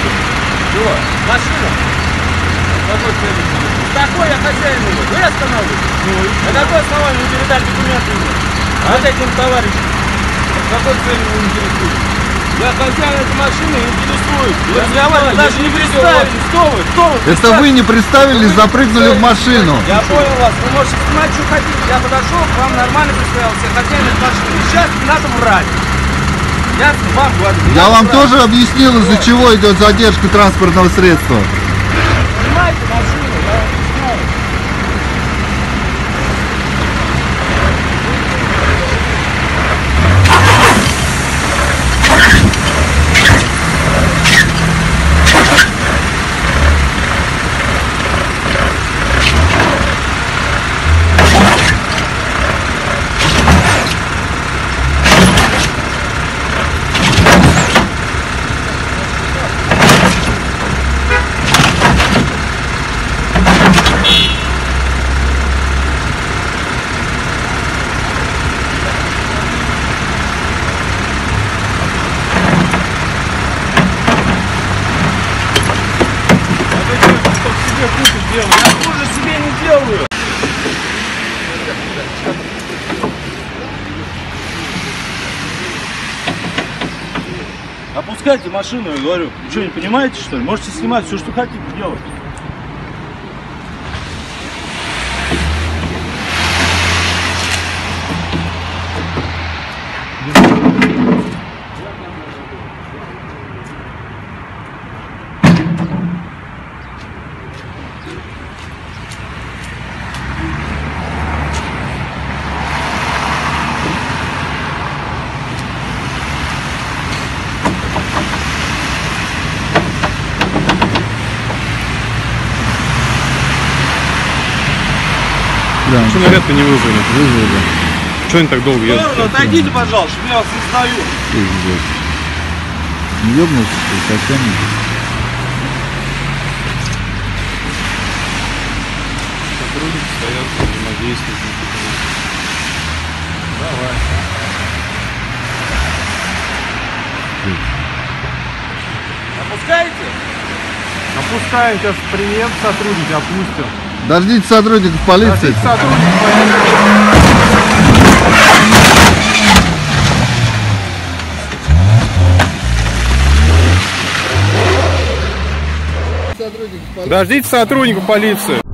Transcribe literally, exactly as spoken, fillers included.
Чего? Машина? Какой целью? Такой я хозяин его. Вы остановились? Ну, на какое основание вы передали документы ему? А вот этим товарищам? Какой целью вы интересуетесь? Я хозяин этой машины и интересуюсь. Вы разговаривали, даже не представились. Кто вы? Кто вы? Это вы не представились, запрыгнули в машину. Я понял вас. Вы можете снимать, что хотите. Я подошел к вам, нормально представился. Я хозяин этой машины. Сейчас не надо врать. Я вам говорю. Я вам тоже объяснил, из-за чего идет задержка транспортного средства. Снимайте машину, я вам объясняю. Я хуже себе не делаю. Опускайте машину, я говорю. Вы что, не понимаете, что ли? Можете снимать все, что хотите делать. Да. Что наряд-то не вызвали? Вызвали. Что они так долго едут? Ну, отойдите, пожалуйста, чтобы я вас не сдаю. Не ёбнулся, совсем не. Сотрудники стоят, взаимодействуют. Давай. Опускаете? Опускаем, сейчас приедет сотрудники, опустим. Дождитесь сотрудников полиции. Дождитесь сотрудников полиции. Дождитесь сотрудников полиции.